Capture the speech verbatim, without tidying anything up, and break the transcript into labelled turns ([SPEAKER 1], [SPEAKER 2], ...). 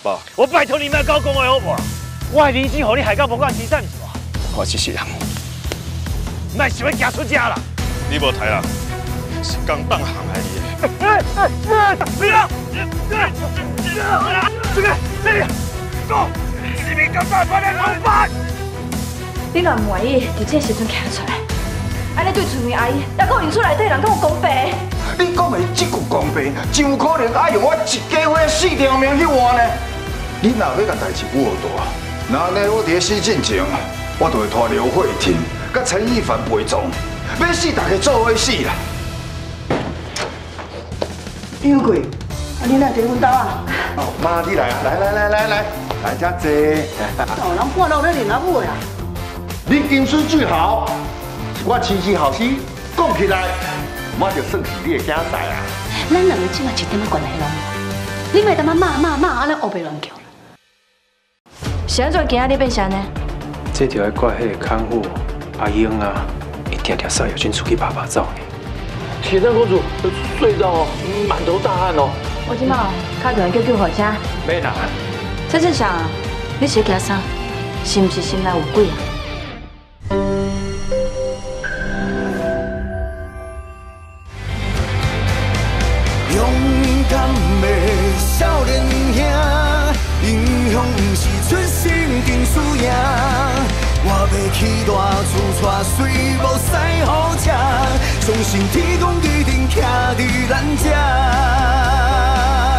[SPEAKER 1] 爸，
[SPEAKER 2] 我拜托你莫搞讲话好不好？我的离境，互你害到无管之产是无？
[SPEAKER 3] 我只是人，
[SPEAKER 2] 莫想要行出家啦！
[SPEAKER 1] 你无台啦，是刚当行害你的。
[SPEAKER 2] 不要！这个，这里，走！市民警察快点通办！
[SPEAKER 4] 你若唔愿意，就这时阵站出来。安尼对厝边阿姨，也够认出来底人敢有公平？
[SPEAKER 5] 你讲的这句公平，真有可能爱用我一家伙四条命去换呢。你若要甲代志捂大，那呢我伫死进前，我就会拖刘慧婷、甲陈亦凡陪葬，要死大家做伙死啦。
[SPEAKER 6] 杨贵，啊你来伫阮兜啊？
[SPEAKER 5] 哦，妈，你来啊！来来来来来，来遮坐。
[SPEAKER 6] 哦，人半路咧练阿母呀。
[SPEAKER 5] 你金丝最好，是我亲戚后生讲起来，我就算是你的囝婿啊。
[SPEAKER 4] 咱两个即马一点仔关系拢无，你莫他妈骂骂骂安尼黑白乱叫。是安怎今仔日变啥呢？
[SPEAKER 3] 这条要怪迄个看护阿英啊，一定定少爷君出去拍拍照呢。
[SPEAKER 2] 铁扇公主睡着哦，满头大汗哦。
[SPEAKER 4] 我即马敲电话叫救护车。
[SPEAKER 3] 没人。
[SPEAKER 4] 蔡正祥，你是惊啥？是毋是心内有鬼啊？
[SPEAKER 7] 勇敢的少年兄，英雄不是出身定输赢。我要去大厝带水无使好车，相信天公一定徛伫咱遮。